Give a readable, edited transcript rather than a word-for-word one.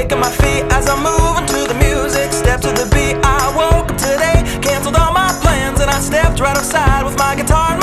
kicking my feet as I'm moving to the music. Step to the beat, I woke up today, canceled all my plans, and I stepped right outside with my guitar.